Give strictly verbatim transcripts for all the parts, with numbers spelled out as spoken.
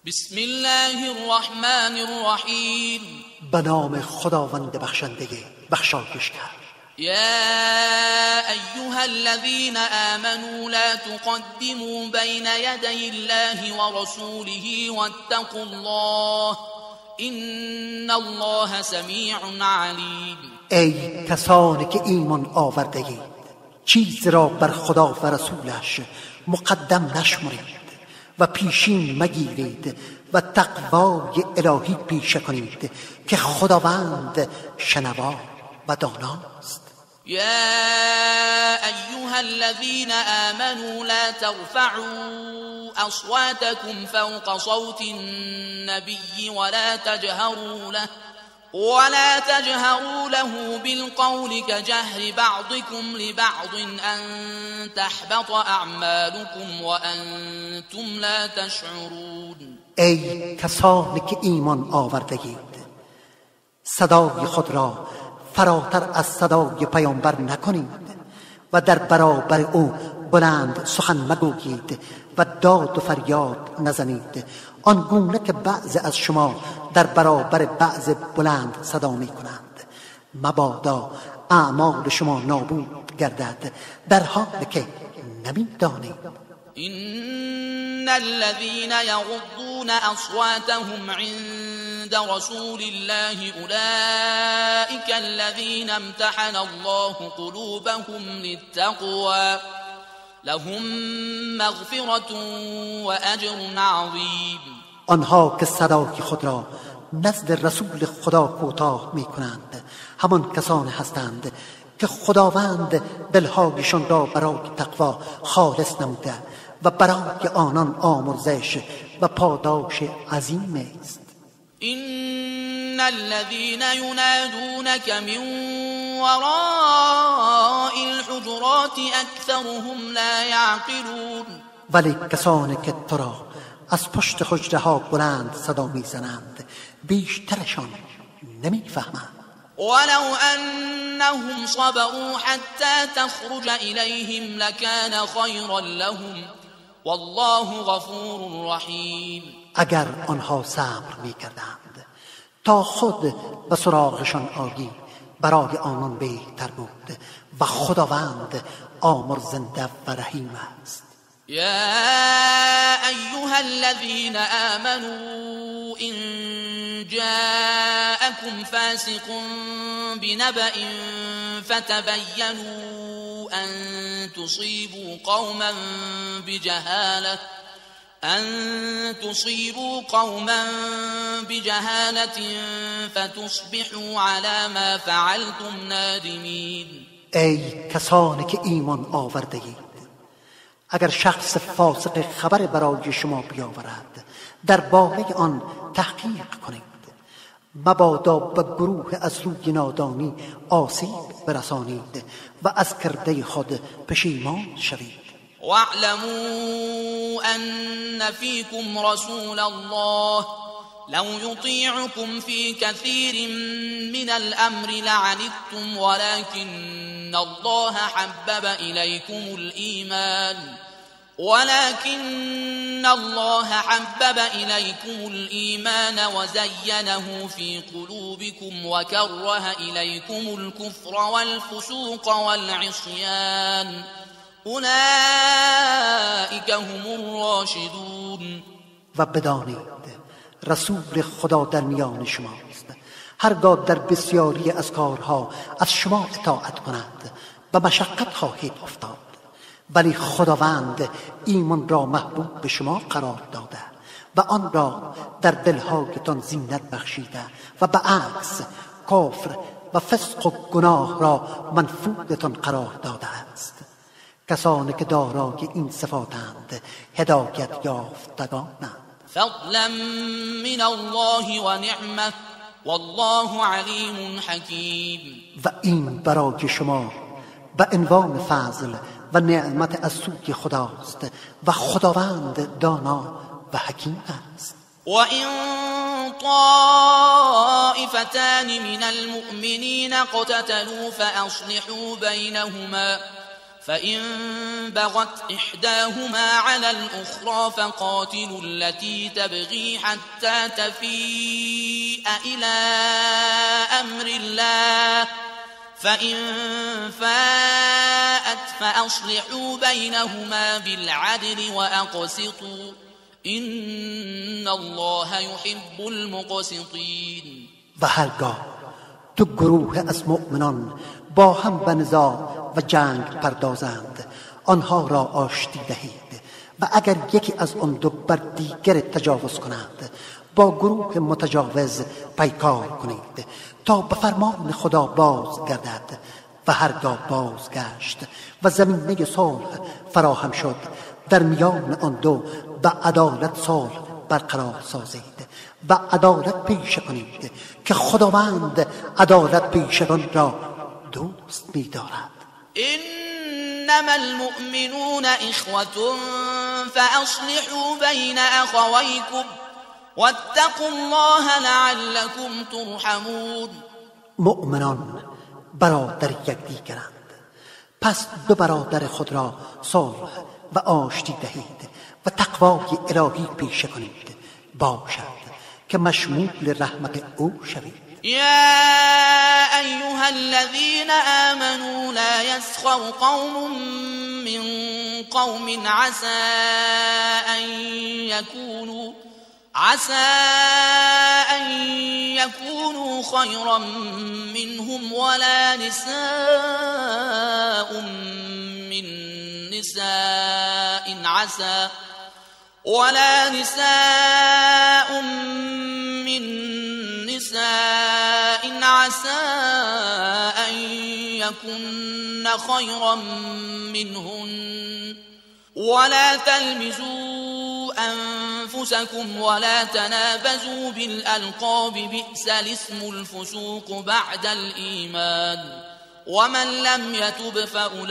بسم الله الرحمن الرحیم. به نام خداوند بخشنده بخشایشگر. یا ایها الذین آمنوا لا تقدموا بین یدی الله ورسوله واتقوا الله ان الله سمیع علیم. ای کسانی که ایمان آورده اید، چیز را بر خدا و رسولش مقدم نشمرید و پیشین مگیرید و تقوای الهی پیشه کنید که خداوند شنوا و داناست. یا ایها الذین آمنوا لا ترفعوا اصواتكم فوق صوت النبي ولا تجهروا له ولا تجهروا له بالقول كجهر بعضكم لبعض أن تحبط أعمالكم وأنتم لا تشعرون. ای کسانی که ایمان آورده اید، صدای خود را فراتر از صدای پیامبر نکنید و در برابر او بلند سخن مگویید و داد و فریاد نزنید آنگونه که بعض از شما در برابر بعض بلند صدا می کنند، مبادا اعمال شما نابود گردد در حالی که نمی دانید. إن الذين يغضون أصواتهم عند رسول الله أولئك الذين امتحن الله قلوبهم للتقوى لهم مغفرة وأجر عظيم. آنها که صدای خود را نزد رسول خدا کوتاه می کنند همان کسان هستند که خداوند دلهایشان را برای تقوا خالص نموده و برای آنان آمرزش و پاداش عظیم است. إن الذين ينادونك من وراء الحجرات أكثرهم لا يعقلون. ولی کسانی که تو را از پشت حجره ها بلند صدا میزنند بیشترشان نمیفهمند. ولو أنهم صبروا حتى تخرج إليهم لكان خيرا لهم والله غفور رحیم. اگر آنها صبر میکردند تا خود به سراغشان آیی برای آنان بهتر بود و خداوند آمرزنده و رحیم است. يا أيها الذين آمنوا إن جاءكم فاسق بنبأ فتبينوا أن تصيبوا قوما بجهالة أن تصيبوا قوما بجهالة فتصبحوا على ما فعلتم نادمين. ای کسانی که ایمان آورده اید، اگر شخص فاسق خبر برای شما بیاورد در باره آن تحقیق کنید، مبادا به گروه از روی نادانی آسیب برسانید و از کرده خود پشیمان شوید. واعلموا أن فيكم رسول الله لو يطيعكم في كثير من الأمر لعنتم ولكن الله حبب إليكم الإيمان ولكن الله حبب إليكم الإيمان وزينه في قلوبكم وكره إليكم الكفر والفسوق والعصيان أولئك هم الراشدون. و بدانید رسول خدا در میان شماست. هرگاه در بسیاری از کارها از شما اطاعت کند و مشقت خواهید افتاد، ولی خداوند ایمان را محبوب به شما قرار داده و آن را در دلهایتان زینت بخشیده و به عکس کفر و فسق و گناه را منفورتان قرار داده است. کسانی که دارای این صفاتند هدایت یافتگانند. فضلا من الله و نعمه والله علیم حکیم. و این برای شما به عنوان فضل و نعمت از سوی خداست و خداوند دانا و حکیم است. وَإِن طَائِفَتَانِ مِنَ الْمُؤْمِنِينَ اقْتَتَلُوا فَأَصْلِحُوا بَيْنَهُمَا فإن بغت إحداهما على الأخرى فقاتلوا التي تبغي حتى تفيء إلى أمر الله فإن فاءت فأصلحوا بينهما بالعدل وأقسطوا إن الله يحب المقسطين. و هرگاه تو گروه از مؤمنان با هم به نزاع و جنگ پردازند آنها را آشتی دهید و اگر یکی از آن دو بر دیگر تجاوز کنند با گروه متجاوز پیکار کنید تا به فرمان خدا باز گردد و هرگاه بازگشت و زمینه صلح فراهم شد در میان آن دو به عدالت صلح برقرار سازید و عدالت پیشه کنید که خداوند عدالت پیشگان را دوست می‌دارد. انما المؤمنون اخوة فاصلحوا بین اخویکم واتقوا الله لعلكم ترحمون. مؤمنان برادر یکدیگرند، پس دو برادر خود را صلح و آشتی دهید و تقوای الهی پیشه کنید باشد که مشمول رحمت او شوید. يا أيها الذين آمنوا لا يسخر قوم من قوم عسى أن يكونوا عسى أن يكونوا خيرا منهم ولا نساء من نساء عسى ولا نساء من نساء عسى أن يكن خيرا منهن ولا تلمزوا أنفسكم ولا تنابزوا بالألقاب بئس الاسم الفسوق بعد الإيمان ومن لم يتب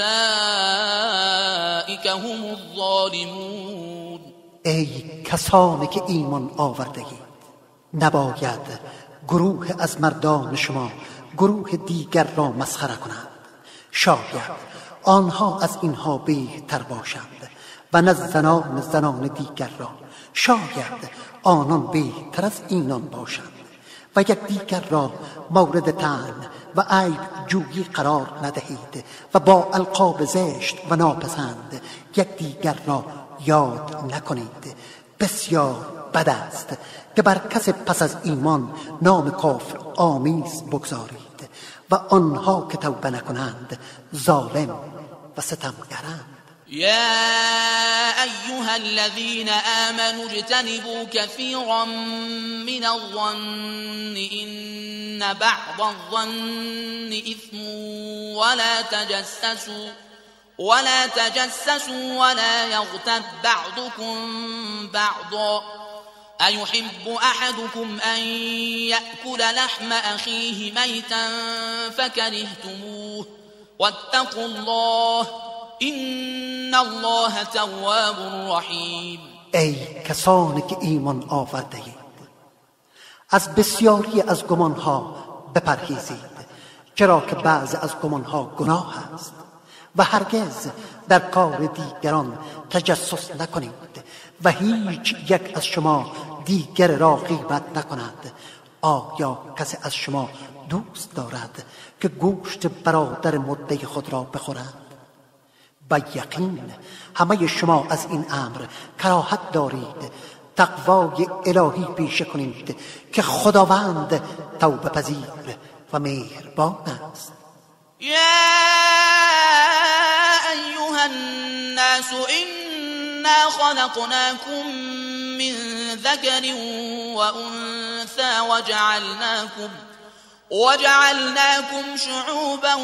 فأولئك هم الظالمون. ای کسانی که ایمان آورده‌اید نباید گروه از مردان شما گروه دیگر را مسخره کنند، شاید آنها از اینها بهتر باشند و نه زنان زنان دیگر را، شاید آنان بهتر از اینان باشند و یک دیگر را مورد طعن و عیب جویی قرار ندهید و با القاب زشت و ناپسند یک دیگر را یاد نکنید. بسیار بد است که بر کس پس از ایمان نام کافر آمیز بگذارید و آنها که توبه نکنند ظالم و ستمگرند. يا أيها الذين آمنوا اجتنبوا كثيرا من الظن إن بعض الظن إثم ولا تجسسوا ولا تجسسوا ولا يغتب بعضكم بعضا أيحب أحدكم أن يأكل لحم أخيه ميتا فكرهتموه واتقوا الله إن الله تواب رحیم. ای کسانی که ایمان آورده اید از بسیاری از گمانها بپرهیزید، چرا که بعض از گمانها گناه است و هرگز در کار دیگران تجسس نکنید و هیچ یک از شما دیگر را غیبت نکند. آیا کسی از شما دوست دارد که گوشت برادر مدعی خود را بخورد؟ با یقین همه شما از این امر کراهت دارید. تقوای الهی پیشه کنید که خداوند توبه پذیر و مهربان است. یا ایها الناس انا خلقناكم من ذكر وانثى وجعلناكم وجعلناكم شعوبا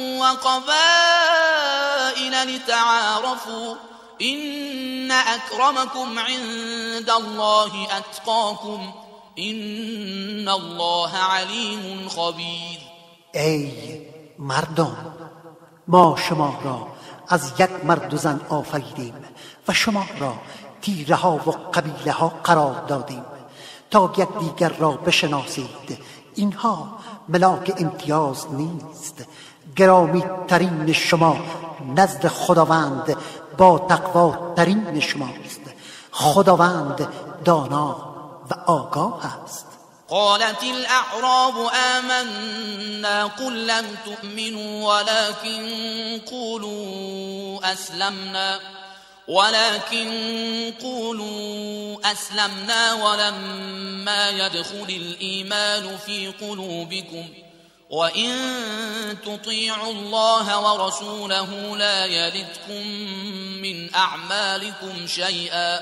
وقبائل لتعارفوا إن أكرمكم عند الله أتقاكم إن الله عليم خبير. ای مردان، ما شما را از یک مرد و زن آفریدیم و شما را تیره ها و قبیله ها قرار دادیم تا یک دیگر را بشناسید. اینها ملاک امتیاز نیست، گرامی ترین شما نزد خداوند با تقوا ترین شماست. خداوند دانا و آگاه است. قالت الأعراب آمنا قل لم تؤمنوا ولكن قولوا أسلمنا ولكن قولوا أسلمنا ولما يدخل الإيمان في قلوبكم وإن تطيعوا الله ورسوله لا يلدكم من أعمالكم شيئا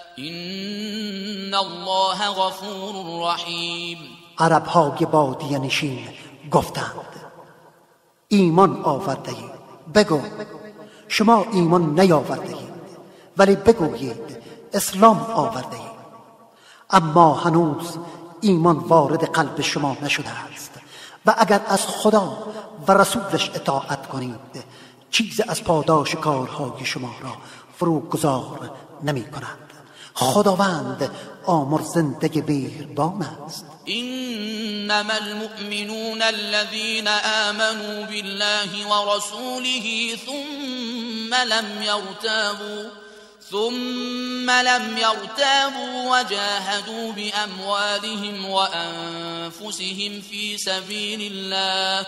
إن الله غفور رحیم. عرب‌های بادیه نشین گفتند ایمان آورده اید. بگو شما ایمان نیاورده اید، ولی بگویید اسلام آورده اید. اما هنوز ایمان وارد قلب شما نشده است و اگر از خدا و رسولش اطاعت کنید چیز از پاداش کارهای شما را فروگذار نمی کند. خداوند آمرزنده مهربان است. إنما المؤمنون الذين آمنوا بالله ورسوله ثم لم يرتابوا ثم لم يرتابوا وجاهدوا بأموالهم وأنفسهم في سبيل الله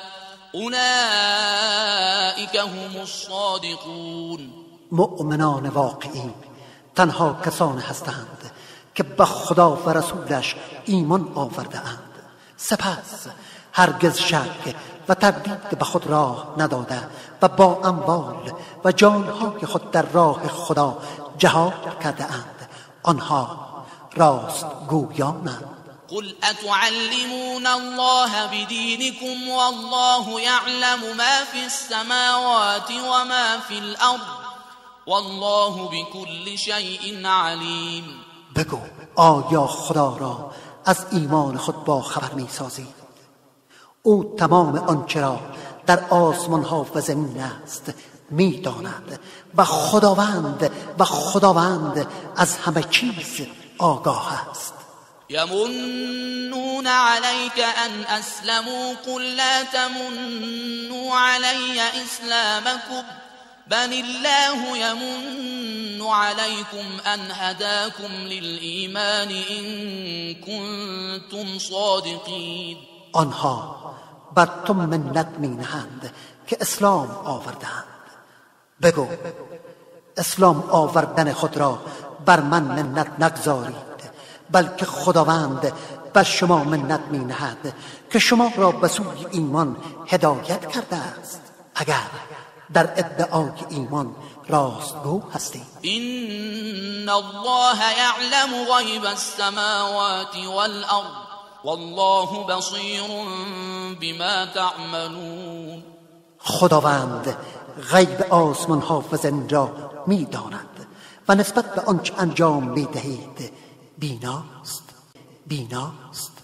أولئك هم الصادقون. مؤمنان واقعی تنها کسانی هستند که به خدا و رسولش ایمان آورده اند، سپس هرگز شک و تردید به خود راه نداده و با اموال و جانهای خود در راه خدا جهاد کرده اند. آنها راست گویانند. قل أتعلمون الله بدينكم والله يعلم ما في السماوات وما في الأرض والله بكل شيء علیم. بگو آیا خدا را از ایمان خود با خبر می سازید؟ او تمام آنچه را در آسمان ها و زمین است می داند و خداوند و خداوند از همه چیز آگاه است. يمنون عليك أن أسلموا قل لا تمنوا علي إسلامكم بل الله يمن عليكم أن هداكم للإيمان إن كنتم صادقين. آنها بر تو منت می نهند که اسلام آوردند. بگو اسلام آوردن خود را بر من منت نگذارید، بلکه خداوند بر شما منت می نهد که شما را به سوی ایمان هدایت کرده است اگر در ادعای ایمان راستگو هستید. إن الله يعلم غيب السماوات والأرض والله بصير بما تعملون. خداوند غیب آسمان ها و زمین را می داند و نسبت به آنچه انجام می دهید بیناست بیناست